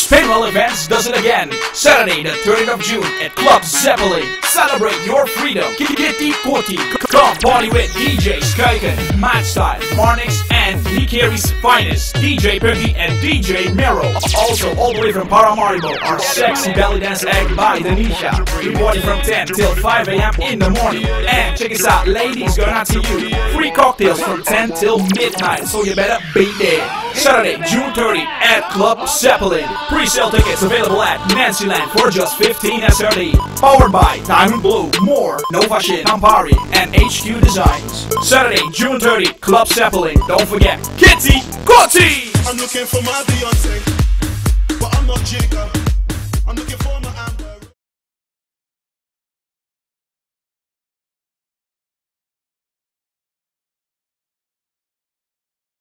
Spinwell Events does it again. Saturday the 30th of June at Club Zeppelin. Celebrate your freedom. Keti, koti. Come party with DJ Skyken, Matstyle, Marnix, and Nikeri's finest, DJ Puggy and DJ Mero. Also, all the way from Paramaribo, our sexy belly dance act by Denisha. Reporting from 10 till 5 a.m. in the morning. And check us out, ladies, going out to you. Free cocktails from 10 till midnight, so you better be there. Saturday, June 30 at Club Zeppelin. Pre-sale tickets available at Nancyland for just 15 SRD. Powered by Diamond Blue, More, Nova Shin, Campari, and HQ Designs. Saturday, June 30, Club Zeppelin. Don't forget, keti, koti! I'm looking for my Beyonce, but I'm not Jacob. I'm looking for my